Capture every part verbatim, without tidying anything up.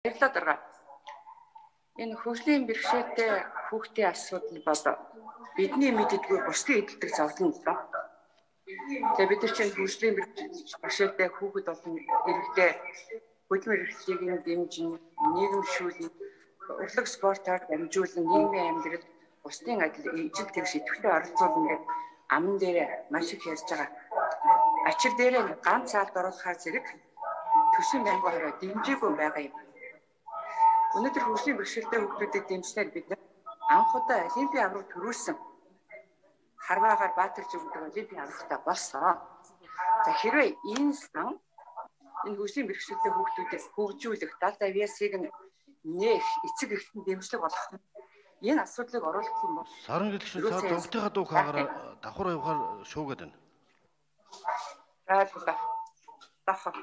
Баярлалаа дарга. Энэ хөгжлийн бэрхшээлтэй хүүхдийн асуудал бол бидний мэддэггүй бусдын эдэлдэг зовлон л доо. Тэгээ бид нар чинь хөгжлийн бэрхшээлтэй хүүхэд болон иргэдэд хөдөлмөр эрхлэлийг дэмжин, нийгэмшүүлэн, урлаг спортоор дамжуулан нийгмийн амьдралд бусдын адил ижил тэгш идэвхтэй оролцуулна гэдэг аман дээр маш их ярьж байгаа. Ачир дээр ганц цаалд оруулахаар зэрэг төсвийн байнгын хороо дэмжээгүй байгаа юм. Өнөөдөр хөгжлийн бэрхшээлтэй хүүхдүүдийг дэмжснээр бид анх удаа олимпийн авраг төрүүлсэн Харваагаар Баатарж өгдөг олимпийн аврагтай болсон. За хэрвээ энэ сан энэ хөгжлийн бэрхшээлтэй хүүхдүүдийг хөгжүүлэх, далд авиасыг нээх, эцэг эхлэн дэмжлэг болох энэ асуудлыг оруулах юм бол саран гэлэгшин цаа зовлтынхаа дуу хаагаар давхар явахаар шуугаад байна. За давхар.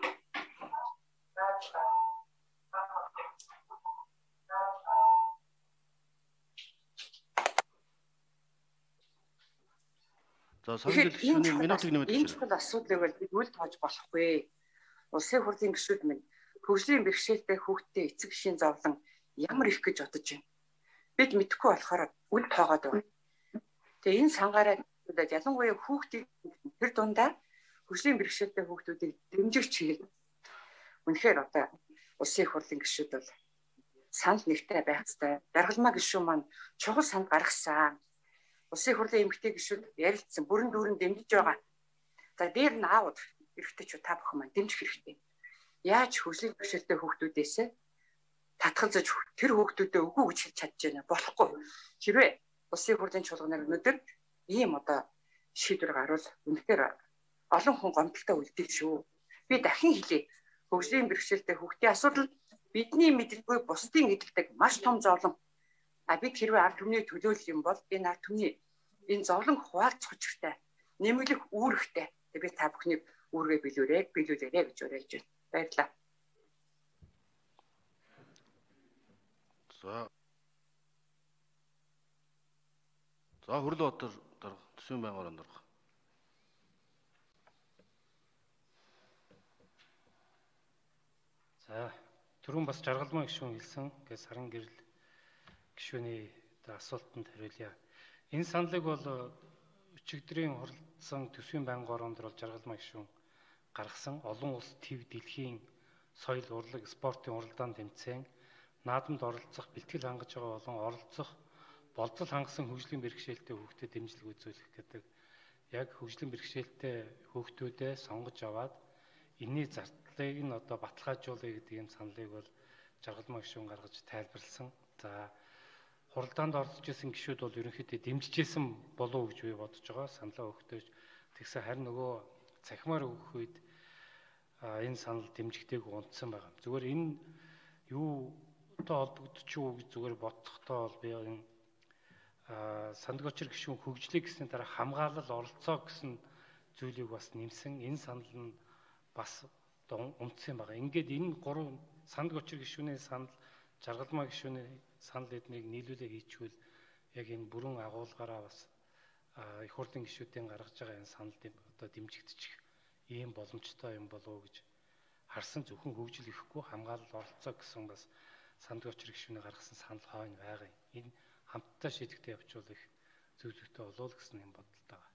За саран гэлэгшин минутыг нэмээд энэ чухал асуудлыг бол бид үл тоож болохгүй. Улсын хурлын гишүүд минь хөгжлийн бэрхшээлтэй хүүхдтэй эцэг эхийн зовлон ямар их гэж бодож байна. Бид мэдэхгүй болохоор үл тоогоод байна. Тэгээ энэ сангаараа ялангуяа хүүхдийг тэр дундаа хөгжлийн бэрхшээлтэй хүүхдүүдийг дэмжих чиглэл үнэхээр одоо улсын хурлын гишүүд бол санал нэгтэй байх ёстой. Даргалмаа гишүүн маань чухал санал гаргасан. Улсын хурлын эмэгтэй гишүүд ярилцсан бүрэн дүүрэн дэмжиж байгаа. За дээр нь аауд эрэгтэйчүүд та бүхэн маань дэмжих хэрэгтэй. Яаж хөгжлийн бэрхшээлтэй хүүхдүүдээс татгалзаж тэр хүүхдүүдэд үгүй гэж хэлж чадж байна болохгүй. Хэрвээ улсын хурлын чуулганаар өнөөдөр ийм одоо шийдвэр гарвал үнэхээр олон хүн гомдолтой үлдэх шүү. Би дахин хэлье. Хөгжлийн бэрхшээлтэй хүүхдийн асуудал бидний мэддэггүй бусдын эдэлдэг маш том зовлон. А бид хэрвээ ард түмний төлөөлөл юм бол энэ ард түмний энэ зовлон хуваалцах учиртай, нэмэлт үүрэгтэй. Тэгээ би та бүхнийг үүргээ билүүрээ, билүүлээрэй гэж уриалж байна. Баярлалаа. За. За Хөрлөбаатар дарга төсвийн байнгын орон дарга. За түрүүн бас жаргалмаа гишүүн хэлсэн гэж саран гэрэл гишүүний асуултанд хариулъя. Энэ саналыг бол өчигдрийн хурлцсан төсвийн байнгын орон дээр бол жаргалмаа гишүүн гаргасан олон улс төв дэлхийн соёл урлаг спортын уралдаан тэмцээн наадамд оролцох бэлтгэл хангаж байгаа болон оролцох болдол хангасан хөгжлийн бэрхшээлтэй хүүхдэд дэмжлэг үзүүлэх гэдэг яг хөгжлийн бэрхшээлтэй хүүхдүүдээ сонгож аваад энэний зардлыг нь одоо баталгаажуулъя гэдэг юм саналыг бол жаргалмаа гишүүн гаргаж тайлбарлсан. За хуралдаанд оролцож исэн гишүүд бол ерөнхийдөө дэмжижсэн болов уу гэж би бодож байгаа. Саналаа өгтөөж тэгсэн харин нөгөө цахимаар өгөх үед энэ санал дэмжигтэйг унтсан байгаа. Зүгээр энэ юутай холбогдож юу гэж зүгээр бодохдоо бол би энэ сандгочир гишүүн хөгжлийг гэсний дараа хамгаалал оролцоо гэсэн зүйлийг бас нэмсэн. Энэ санал нь бас унтсан байгаа. Ингээд энэ гурван сандгочир гишүүний санал, жаргалмаа гишүүний санал эднийг нийлүүлээ хийчихвэл яг энэ бүрэн агуулгаараа бас их хурлын гишүүдийн гаргаж байгаа энэ санал одоо дэмжигдчих ийм боломжтой юм болов уу гэж харсан. Зөвхөн хөгжил ихгүй хамгаалал оролцоо гэсэн бас сандгочир гишүүний гаргасан санал хойно байгаа. Энэ хамтдаа шийдэгдээ явуул их зөв зөвтэй болов уу гэсэн юм бодолтой.